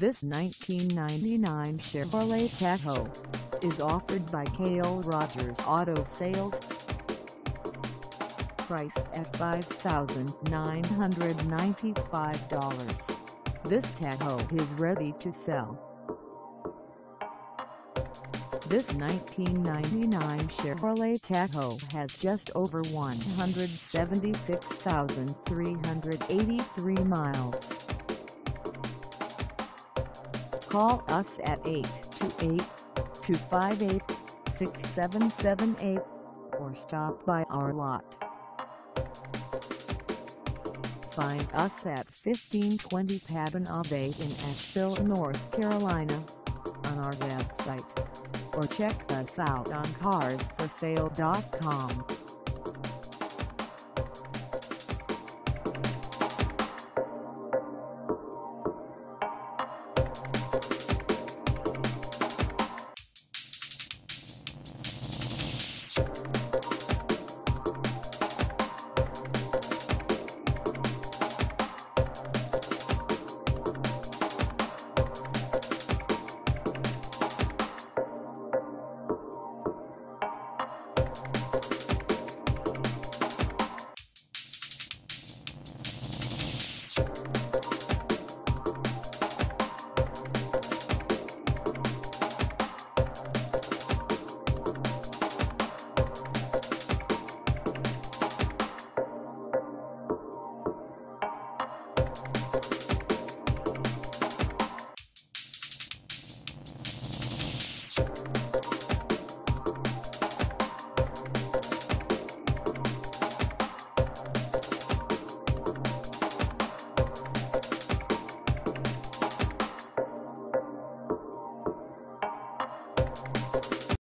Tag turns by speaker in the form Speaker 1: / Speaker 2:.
Speaker 1: This 1999 Chevrolet Tahoe is offered by Cale Auto Sales. Priced at $5,995. This Tahoe is ready to sell. This 1999 Chevrolet Tahoe has just over 176,383 miles. Call us at 828-258-6778 or stop by our lot. Find us at 1520 PATTON Ave in Asheville, North Carolina, on our website, or check us out on carsforsale.com.